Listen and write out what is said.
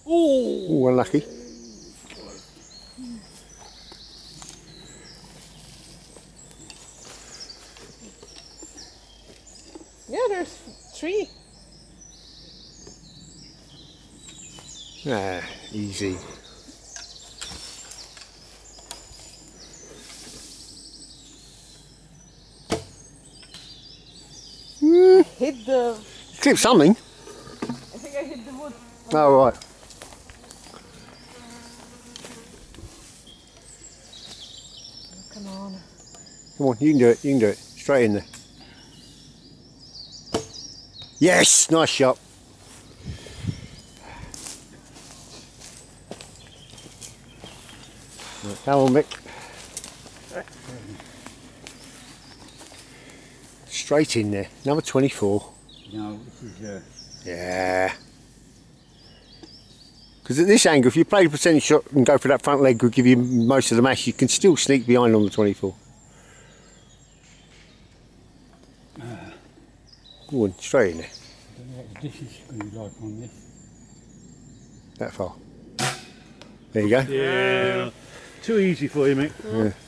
Oh, unlucky. Yeah, there's 3. Ah, easy. Hit the... Clip something. I think I hit the wood. Oh, right. Come on. Come on, you can do it, you can do it. Straight in there. Yes, nice shot. Right, come on, Mick. Straight in there, number 24. No, this is Yeah. Because at this angle, if you play the percentage shot and go for that front leg, will give you most of the mash, you can still sneak behind on the 24. Go on, straight in there. I don't know what the dish is going to be like on this. That far. There you go. Yeah. Too easy for you, mate. Yeah.